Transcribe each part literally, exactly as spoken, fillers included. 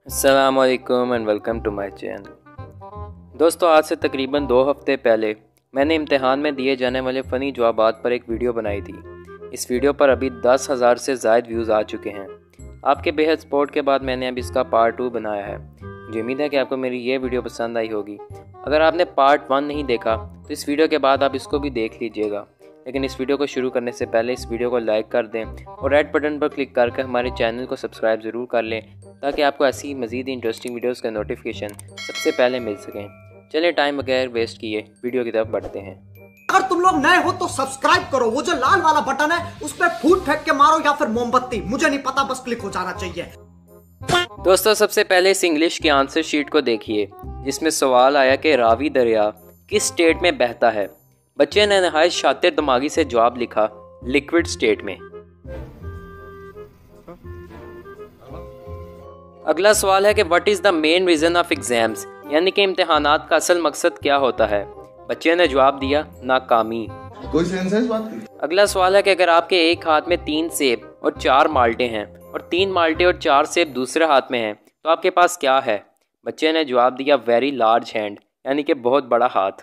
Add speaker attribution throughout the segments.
Speaker 1: अस्सलामुअलैकुम and welcome to my channel. दोस्तों, आज से तकरीबन दो हफ्ते पहले मैंने इम्तिहान में दिए जाने वाले फ़नी जवाबात पर एक वीडियो बनाई थी। इस वीडियो पर अभी दस हज़ार से ज़ायद व्यूज़ आ चुके हैं। आपके बेहद सपोर्ट के बाद मैंने अब इसका पार्ट टू बनाया है। मुझे उम्मीद है कि आपको मेरी ये वीडियो पसंद आई होगी। अगर आपने पार्ट वन नहीं देखा तो इस वीडियो के बाद आप इसको भी देख लीजिएगा। लेकिन इस वीडियो को शुरू करने से पहले इस वीडियो को लाइक कर दें और रेड बटन पर क्लिक करके हमारे चैनल को सब्सक्राइब ज़रूर कर लें ताकि आपको ऐसी मज़ीद इंटरेस्टिंग वीडियोस का नोटिफिकेशन सबसे पहले मिल सकें। चलिए टाइम बगैर वेस्ट किए वीडियो की तरफ बढ़ते हैं।
Speaker 2: अगर तुम लोग नए हो तो सब्सक्राइब करो, वो जो लाल वाला बटन है उस पर फूट फेंक के मारो या फिर मोमबत्ती, मुझे नहीं पता, बस क्लिक हो जाना चाहिए।
Speaker 1: दोस्तों, सबसे पहले इस इंग्लिश की आंसर शीट को देखिए जिसमें सवाल आया कि रावी दरिया किस स्टेट में बहता है। बच्चे ने नहायत शातिर दिमागी से जवाब लिखा, लिक्विड स्टेट में। अगला सवाल है कि what is the main reason of exams, यानी कि इम्तिहानात का असल मकसद क्या होता है। बच्चे ने जवाब दिया, नाकामी।
Speaker 3: कोई सेंस है इस बात की?
Speaker 1: अगला सवाल है कि अगर आपके एक हाथ में तीन सेब और चार माल्टे हैं और तीन माल्टे और चार सेब दूसरे हाथ में हैं तो आपके पास क्या है। बच्चे ने जवाब दिया, वेरी लार्ज हैंड, यानी कि बहुत बड़ा हाथ।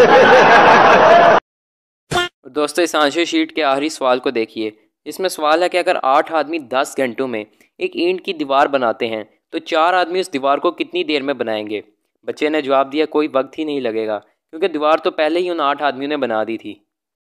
Speaker 1: दोस्तों, इस आंसर शीट के आखिरी सवाल को देखिए। इसमें सवाल है कि अगर आठ आदमी दस घंटों में एक ईंट की दीवार बनाते हैं तो चार आदमी उस दीवार को कितनी देर में बनाएंगे। बच्चे ने जवाब दिया, कोई वक्त ही नहीं लगेगा क्योंकि दीवार तो पहले ही उन आठ आदमियों ने बना दी थी।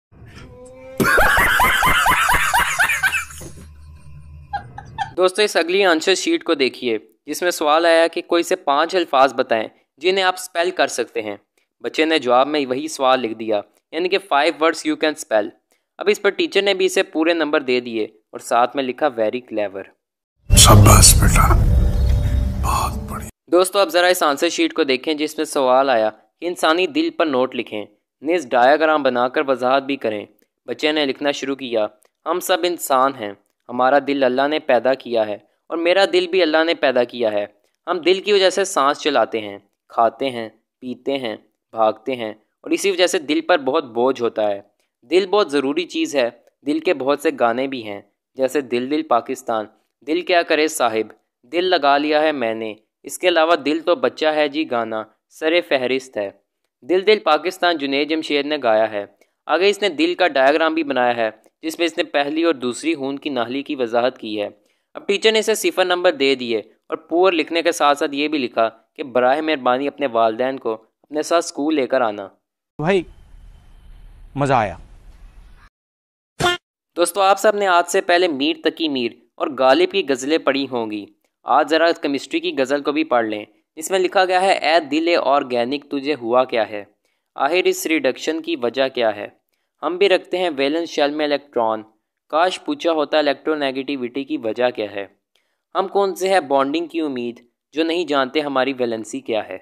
Speaker 1: दोस्तों, इस अगली आंसर शीट को देखिए जिसमें सवाल आया कि कोई से पांच अल्फाज बताएं जिन्हें आप स्पेल कर सकते हैं। बच्चे ने जवाब में वही सवाल लिख दिया, यानी कि five words you can spell. अब इस पर टीचर ने भी इसे पूरे नंबर दे दिए और साथ में लिखा, वेरी क्लेवर।
Speaker 3: शाबाश बेटा, बहुत बढ़िया।
Speaker 1: दोस्तों, अब जरा इस आंसर शीट को देखें जिसमें सवाल आया कि इंसानी दिल पर नोट लिखें, निज डायग्राम बनाकर वजाहत भी करें। बच्चे ने लिखना शुरू किया, हम सब इंसान हैं, हमारा दिल अल्लाह ने पैदा किया है और मेरा दिल भी अल्लाह ने पैदा किया है। हम दिल की वजह से सांस चलाते हैं, खाते हैं, पीते हैं, भागते हैं और इसी वजह से दिल पर बहुत बोझ होता है। दिल बहुत ज़रूरी चीज़ है। दिल के बहुत से गाने भी हैं, जैसे दिल दिल पाकिस्तान, दिल क्या करे साहिब, दिल लगा लिया है मैंने, इसके अलावा दिल तो बच्चा है जी गाना सरे फहरिस्त है। दिल दिल पाकिस्तान जुनैद जमशेद ने गाया है। आगे इसने दिल का डायग्राम भी बनाया है जिसमें इसने पहली और दूसरी हून की नाहली की वजाहत की है। अब टीचर ने इसे सिफर नंबर दे दिए और पुअर लिखने के साथ साथ ये भी लिखा कि बराए मेहरबानी अपने वालिदैन को अपने साथ स्कूल लेकर आना।
Speaker 4: भाई मजा आया।
Speaker 1: दोस्तों, आप सब ने आज से पहले मीर तकी मीर और गालिब की गज़लें पढ़ी होंगी। आज ज़रा केमिस्ट्री की गज़ल को भी पढ़ लें। इसमें लिखा गया है, ए दिल ऑर्गेनिक तुझे हुआ क्या है, आखिर इस रिडक्शन की वजह क्या है। हम भी रखते हैं वैलेंस शेल में इलेक्ट्रॉन, काश पूछा होता इलेक्ट्रोनेगेटिविटी की वजह क्या है। हम कौन से है बॉन्डिंग की उम्मीद जो नहीं जानते हमारी वैलेंसी क्या है।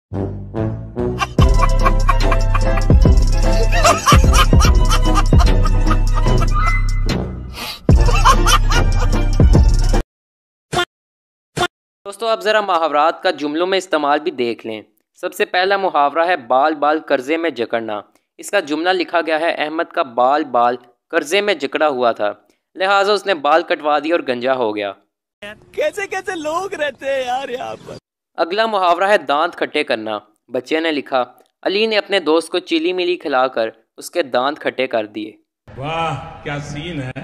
Speaker 1: दोस्तों, अब ज़रा मुहावरात का जुमलों में इस्तेमाल भी देख लें। सबसे पहला मुहावरा है, बाल बाल कर्जे में जकड़ना। इसका जुमला लिखा गया है, अहमद का बाल बाल कर्जे में जकड़ा हुआ था, लिहाजा उसने बाल कटवा दिया और गंजा हो गया।
Speaker 4: कैसे कैसे लोग रहते हैं यार यहाँ पर।
Speaker 1: अगला मुहावरा है, दांत खट्टे करना। बच्चे ने लिखा, अली ने अपने दोस्त को चिली मिली खिलाकर उसके दांत खट्टे कर दिए।
Speaker 5: वाह क्या सीन है,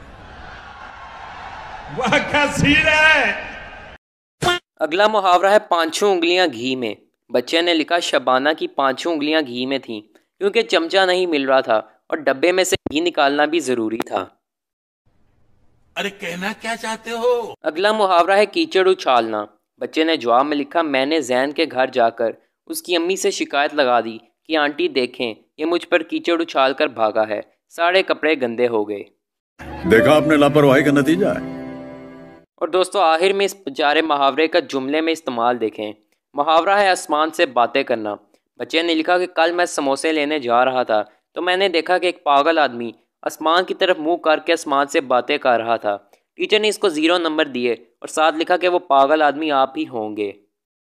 Speaker 5: वाह क्या सीन है।
Speaker 1: अगला मुहावरा है, पांचों उंगलियां घी में। बच्चे ने लिखा, शबाना की पांचों उंगलियां घी में थीं क्योंकि चमचा नहीं मिल रहा था और डब्बे में से घी निकालना भी जरूरी था।
Speaker 5: अरे कहना क्या चाहते हो।
Speaker 1: अगला मुहावरा है, कीचड़ उछालना। बच्चे ने जवाब में लिखा, मैंने जैन के घर जाकर उसकी अम्मी से शिकायत लगा दी कि आंटी देखें ये मुझ पर कीचड़ उछाल कर भागा है, सारे कपड़े गंदे हो गए।
Speaker 3: देखा आपने लापरवाही का नतीजा है।
Speaker 1: और दोस्तों, आखिर में इस बेचारे मुहावरे का जुमले में इस्तेमाल देखें। मुहावरा है, आसमान से बातें करना। बच्चे ने लिखा कि कल मैं समोसे लेने जा रहा था तो मैंने देखा कि एक पागल आदमी आसमान की तरफ मुंह करके आसमान से बातें कर रहा था। टीचर ने इसको ज़ीरो नंबर दिए और साथ लिखा कि वो पागल आदमी आप ही होंगे।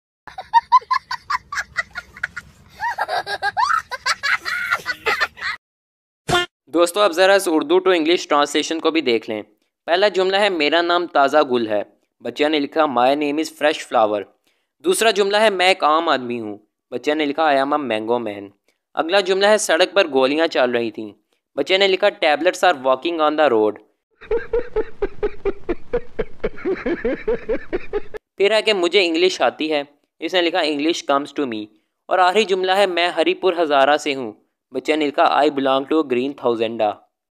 Speaker 1: दोस्तों, अब ज़रा इस उर्दू टू इंग्लिश ट्रांसलेशन को भी देख लें। पहला जुमला है, मेरा नाम ताज़ा गुल है। बच्चे ने लिखा my name is fresh flower. दूसरा जुमला है मैं एक आम आदमी हूँ। बच्चे ने लिखा I am a mango man. अगला जुमला है सड़क पर गोलियाँ चल रही थीं। बच्चे ने लिखा tablets are walking on the road. फिर है कि मुझे इंग्लिश आती है। इसने लिखा इंग्लिश कम्स टू मी। और आखिरी जुमला है मैं हरीपुर हज़ारा से हूँ। बच्चे ने लिखा I belong to green thousand.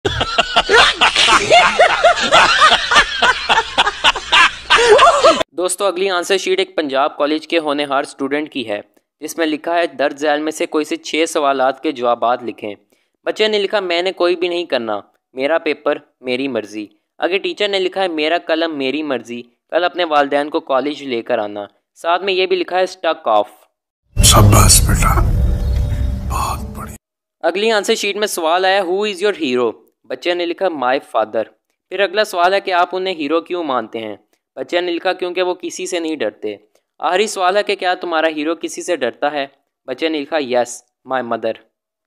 Speaker 1: दोस्तों अगली आंसर शीट एक पंजाब कॉलेज के होनहार स्टूडेंट की है, जिसमें लिखा है दर्ज झैल में से कोई से छः सवालात के जवाबात लिखें। बच्चे ने लिखा मैंने कोई भी नहीं करना, मेरा पेपर मेरी मर्जी। आगे टीचर ने लिखा है मेरा कलम मेरी मर्जी, कल अपने वालिदैन को कॉलेज लेकर आना। साथ में ये भी लिखा है स्टक ऑफ।
Speaker 3: शाबाश बेटा, बहुत बढ़िया।
Speaker 1: अगली आंसर शीट में सवाल आया हु इज़ योर हीरो। बच्चे ने लिखा माई फादर। फिर अगला सवाल है कि आप उन्हें हीरो क्यों मानते हैं। बच्चे ने लिखा क्योंकि वो किसी से नहीं डरते। आखिरी सवाल है कि क्या तुम्हारा हीरो किसी से डरता है। बच्चे ने लिखा यस माई मदर।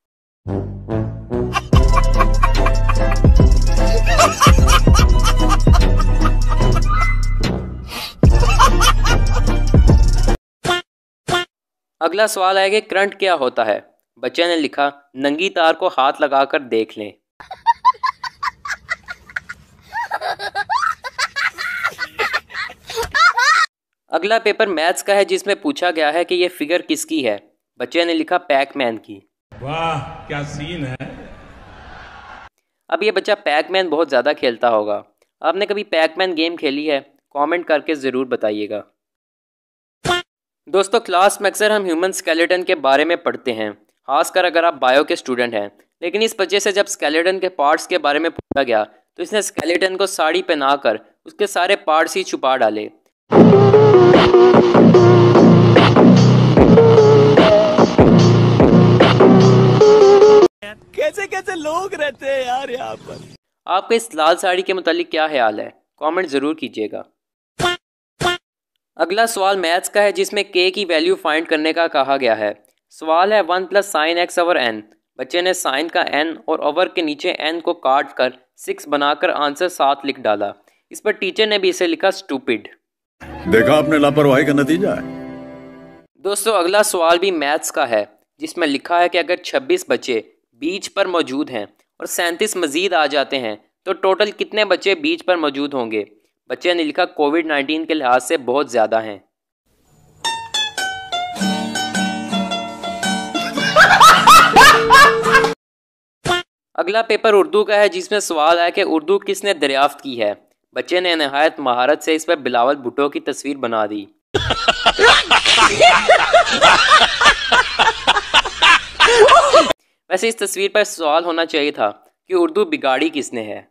Speaker 1: अगला सवाल है कि करंट क्या होता है। बच्चे ने लिखा नंगी तार को हाथ लगाकर देख लें। अगला पेपर मैथ्स का है, जिसमें पूछा गया है कि यह फिगर किसकी है। बच्चे ने लिखा पैकमैन की।
Speaker 5: वाह क्या सीन है।
Speaker 1: अब ये बच्चा पैकमैन बहुत ज़्यादा खेलता होगा। आपने कभी पैकमैन गेम खेली है? कमेंट करके ज़रूर बताइएगा। दोस्तों क्लास में अक्सर हम ह्यूमन स्केलेटन के बारे में पढ़ते हैं, खासकर अगर आप बायो के स्टूडेंट हैं। लेकिन इस वजह से जब स्केलेटन के पार्ट्स के बारे में पूछा गया तो इसने स्केलेटन को साड़ी पहनाकर उसके सारे पार्ट्स ही छुपा डाले।
Speaker 4: कैसे कैसे लोग रहते हैं यार यहाँ पर।
Speaker 1: आपका इस लाल साड़ी के मुतालिक क्या ख्याल है? कमेंट ज़रूर कीजिएगा। अगला सवाल मैथ्स का है, जिसमें के की वैल्यू फाइंड करने का कहा गया है। सवाल है one plus sine x over n. बच्चे ने साइन का एन और ओवर के नीचे एन को काट कर सिक्स बनाकर आंसर सात लिख डाला। इस पर टीचर ने भी इसे लिखा स्टूपिड।
Speaker 3: देखा आपने लापरवाही का नतीजा है।
Speaker 1: दोस्तों अगला सवाल भी मैथ्स का है, जिसमें लिखा है कि अगर छब्बीस बच्चे बीच पर मौजूद हैं और सैंतीस मजीद आ जाते हैं तो टोटल कितने बच्चे बीच पर मौजूद होंगे। बच्चे ने लिखा कोविड नाइन्टीन के लिहाज से बहुत ज़्यादा हैं। अगला पेपर उर्दू का है, जिसमें सवाल है कि उर्दू किसने दरियाफ्त की है। बच्चे ने नहायत महारत से इस पर बिलावल भुट्टो की तस्वीर बना दी। वैसे इस तस्वीर पर सवाल होना चाहिए था कि उर्दू बिगाड़ी किसने है।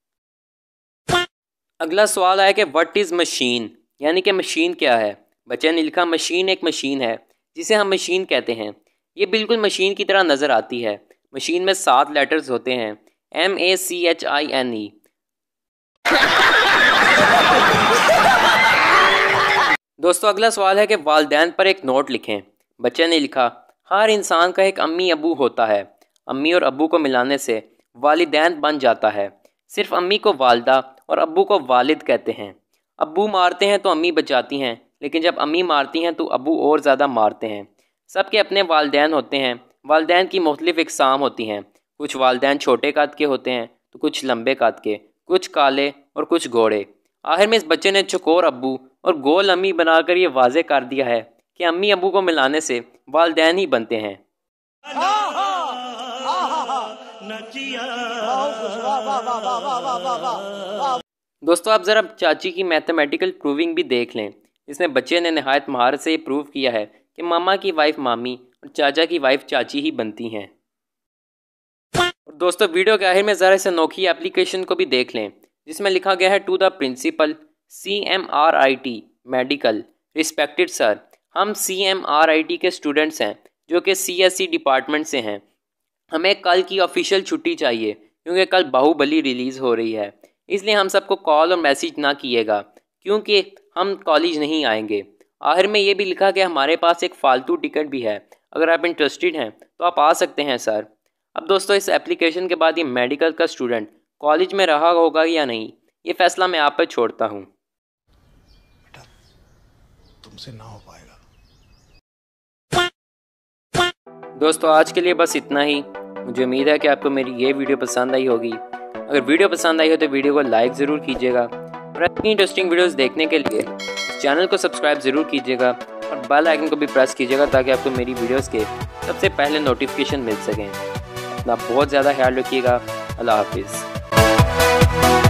Speaker 1: अगला सवाल है कि व्हाट इज़ मशीन, यानी कि मशीन क्या है। बच्चे ने लिखा मशीन एक मशीन है जिसे हम मशीन कहते हैं। ये बिल्कुल मशीन की तरह नज़र आती है। मशीन में सात लेटर्स होते हैं, M A C H I N E. दोस्तों अगला सवाल है कि वालिदैन पर एक नोट लिखें। बच्चे ने लिखा हर इंसान का एक अम्मी अबू होता है। अम्मी और अबू को मिलाने से वालिदैन बन जाता है। सिर्फ अम्मी को वालदा और अब्बू को वालिद कहते हैं। अब्बू मारते हैं तो अम्मी बचाती हैं, लेकिन जब अम्मी मारती हैं तो अब्बू और ज़्यादा मारते हैं। सबके अपने वालिदैन होते हैं। वालिदैन की मुख्तलिफ इकसाम होती हैं। कुछ वालिदैन छोटे कद के होते हैं तो कुछ लंबे कद के, कुछ काले और कुछ गोरे। आखिर में इस बच्चे ने चकोर अब्बू और गोल अम्मी बनाकर ये वाज़े कर दिया है कि अम्मी अब्बू को मिलाने से वालिदैन ही बनते हैं। दोस्तों आप ज़रा चाची की मैथमेटिकल प्रूविंग भी देख लें। इसमें बच्चे ने नहायत महारत से ये प्रूव किया है कि मामा की वाइफ मामी और चाचा की वाइफ चाची ही बनती हैं। और दोस्तों वीडियो के आखिर में ज़रा इस अनोखी एप्लीकेशन को भी देख लें, जिसमें लिखा गया है to the principal C M R I T medical respected sir. हम C M R I T के स्टूडेंट्स हैं जो कि सी एस सी डिपार्टमेंट से हैं। हमें कल की ऑफिशियल छुट्टी चाहिए क्योंकि कल बाहुबली रिलीज़ हो रही है, इसलिए हम सबको कॉल और मैसेज ना किएगा क्योंकि हम कॉलेज नहीं आएंगे। आखिर में ये भी लिखा कि हमारे पास एक फ़ालतू टिकट भी है, अगर आप इंटरेस्टेड हैं तो आप आ सकते हैं सर। अब दोस्तों इस एप्लीकेशन के बाद ये मेडिकल का स्टूडेंट कॉलेज में रहा होगा या नहीं, ये फ़ैसला मैं आप पर छोड़ता हूँ।
Speaker 3: तुमसे ना हो पाएगा।
Speaker 1: दोस्तों आज के लिए बस इतना ही। मुझे उम्मीद है कि आपको मेरी ये वीडियो पसंद आई होगी। अगर वीडियो पसंद आई हो तो वीडियो को लाइक ज़रूर कीजिएगा और इतनी इंटरेस्टिंग वीडियोस देखने के लिए चैनल को सब्सक्राइब ज़रूर कीजिएगा और बेल आइकन को भी प्रेस कीजिएगा ताकि आपको मेरी वीडियोस के सबसे पहले नोटिफिकेशन मिल सकें। अपना बहुत ज़्यादा ख्याल रखिएगा। अल्लाह हाफिज़।